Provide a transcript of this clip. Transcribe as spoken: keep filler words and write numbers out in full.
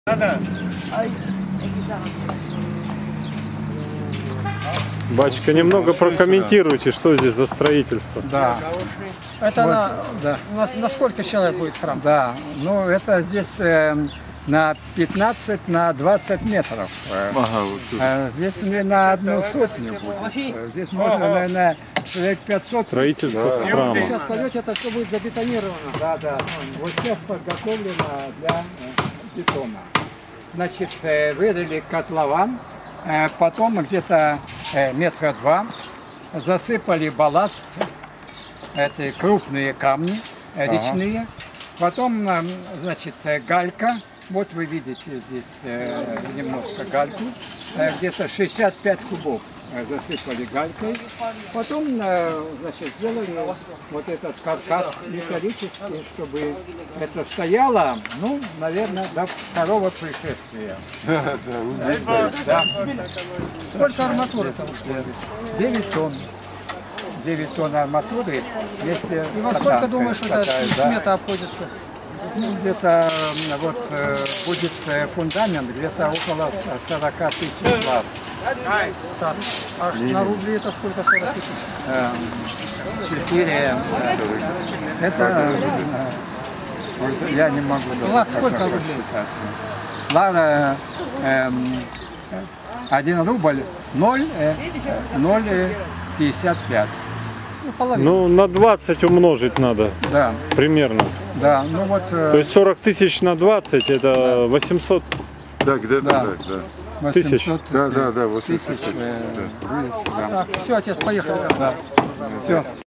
Батюшка, немного прокомментируйте, что здесь за строительство. Да. Это Вот, на, да. на, на сколько человек будет храм? Да, ну это здесь э, на пятнадцать на двадцать метров. Э, Ага, вот тут. э, здесь не на одну сотню будет. Э, Здесь можно, наверное, человек пятьсот. Строительство храма. Сейчас пойдете, это все будет забетонировано. Да, да. Вот сейчас подготовлено для э, бетона. Значит, э, вырыли котлован, э, потом где-то э, метра два засыпали балласт, эти крупные камни э, речные. Потом, э, значит, э, галька. Вот вы видите здесь э, немножко гальку. Э, где-то шестьдесят пять кубов э, засыпали галькой. Потом, э, значит, сделали вот этот каркас металлический, чтобы это стояло, ну, наверное, до второго пришествия. Да. Сколько арматуры там ушло здесь? девять тонн. девять тонн арматуры. Если И во сколько, думаешь, эта смета обходится? Ну, где-то э, вот э, будет э, фундамент где-то около сорока тысяч ватт. Так, а на рубли это сколько? сорок тысяч? Э, Четыре. э, Это э, вот я не могу даже Влад, так сколько вот рублей? считать. Ладно, эм, один рубль ноль, э, ноль пятьдесят пять. Ну, половина. Ну, на двадцать умножить надо, Да, примерно. да, ну вот э, То есть сорок тысяч на двадцать, это восемьсот Да, где-то Да. так, да. тысяч. восемьсот Да, да, да, восемьдесят тысяч. тысяч. э, Да. будет, да. Так, все, отец, поехали. Все.